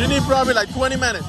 She needs probably like 20 minutes.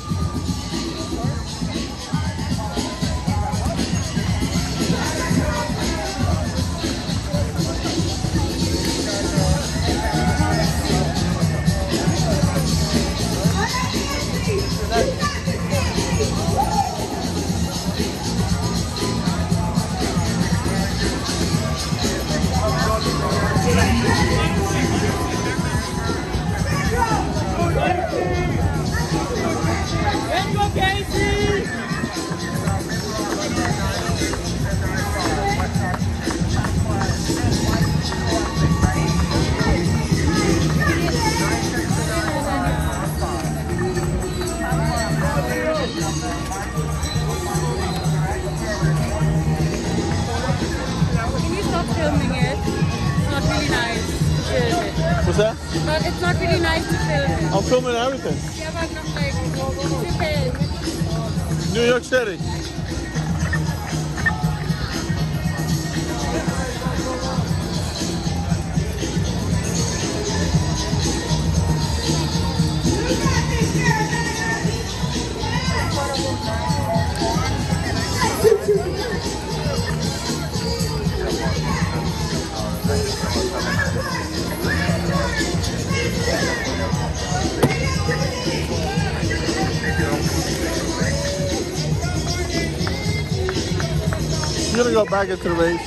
What's that? But it's not really nice to film it. I'm filming everything. Yeah, but not like to film. New York City. You're gonna go back into the race.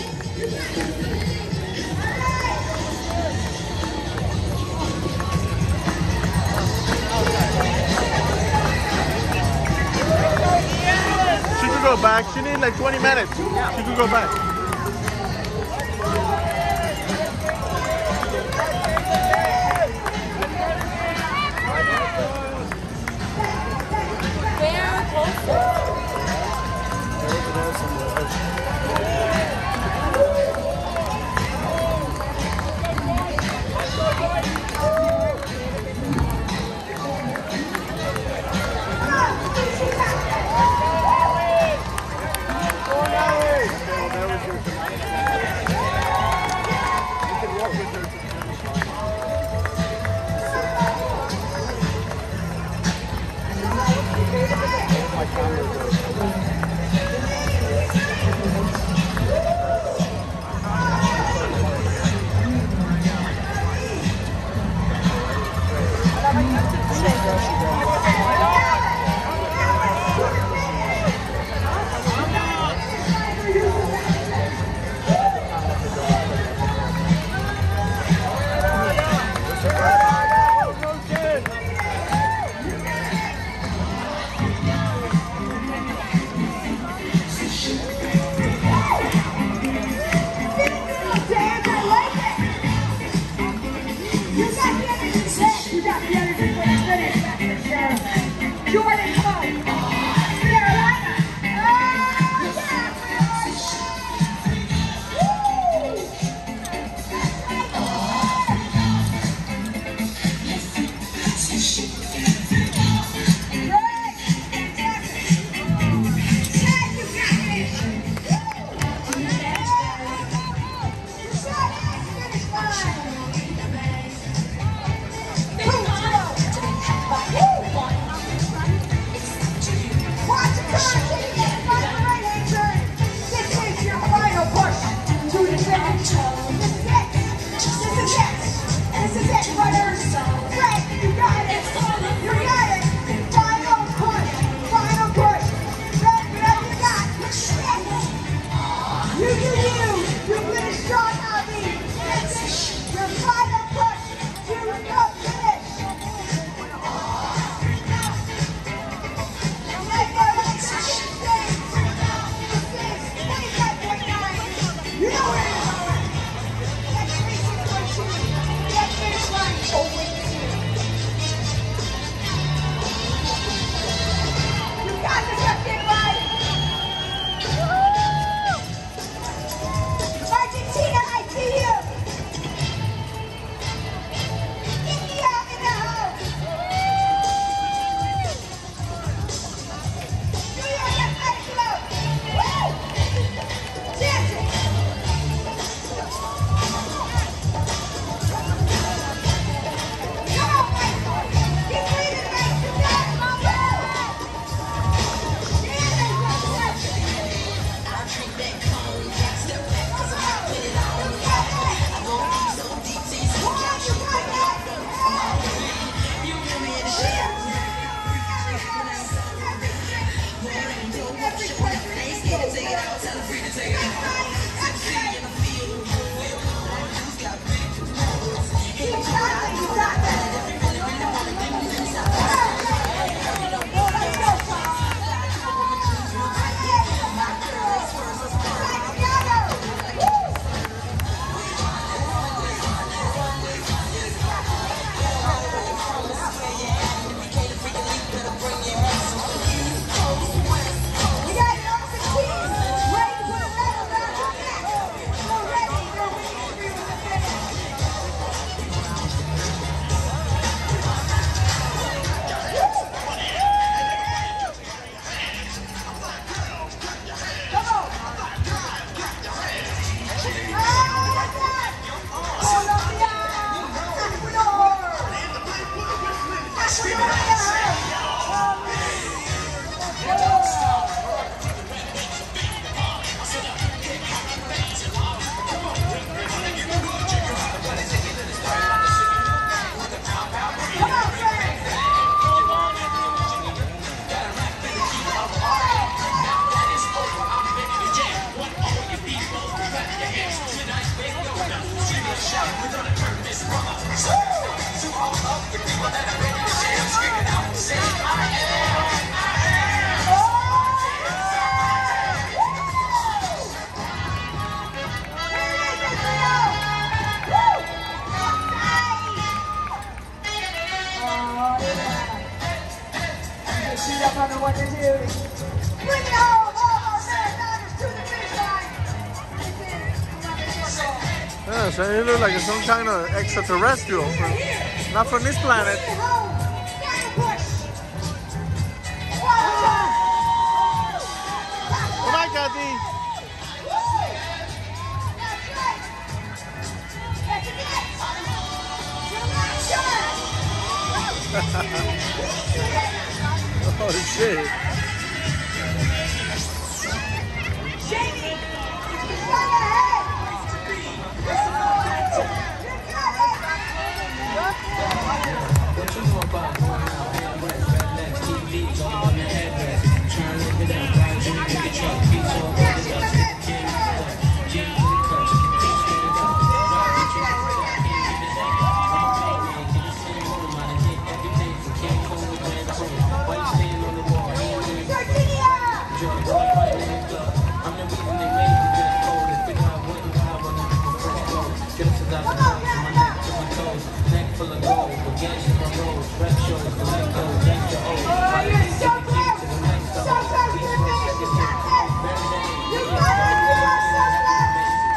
She could go back. She needs like 20 minutes. She could go back. on the 1 to 2. Bring it home, all our marathoners to the finish line. Yeah, so he looks like some kind of extraterrestrial, not from this planet. Come on, Kathy. Oh shit. Jamie, go ahead. What you know about going out and west, rednecks, TVs, all on the headrest. Trying to live it up, ride Jimmy in the truck, beats all over the dust, hit the king in the butt. Jimmy in the cut, you can think straight it up. Ride the chicken, can't give it up. I'm a big man, get the same home, I done hit everything from King Kong to Grand Prix. Why you standing on the wall, ain't doing drugs, I'm fighting in the club. I'm the reason they made me dress cold and figure out what and how I'm gonna fresh clothes. Just as I was from my neck to my toes, neck full of gold, but gas in my rolls, rap shows, collect those, thank your old. You're so close! So close to the finish! You got this! You got it! You are so close!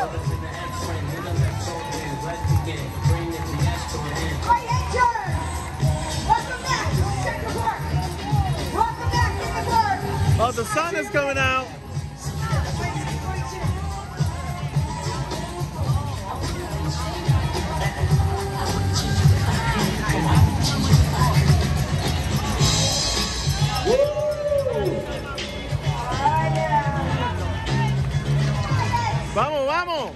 Right hand turn! Welcome back! Check the work! Welcome back to the work! Oh, the sun is coming out. Vamos, vamos.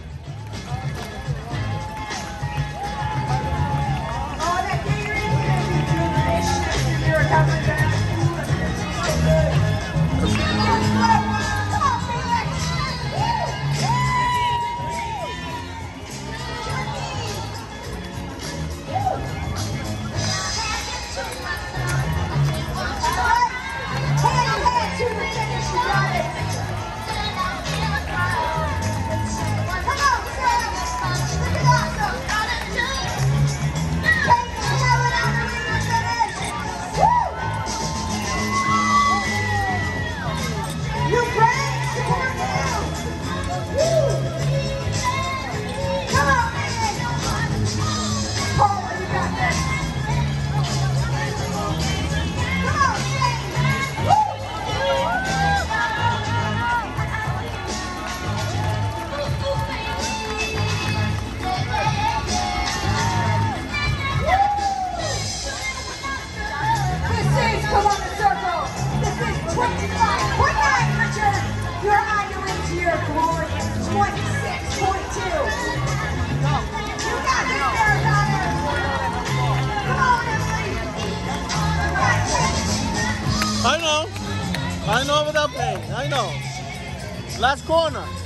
Oh, that catering is going to be delicious if you're coming back. I know without pain. I know. Last corner.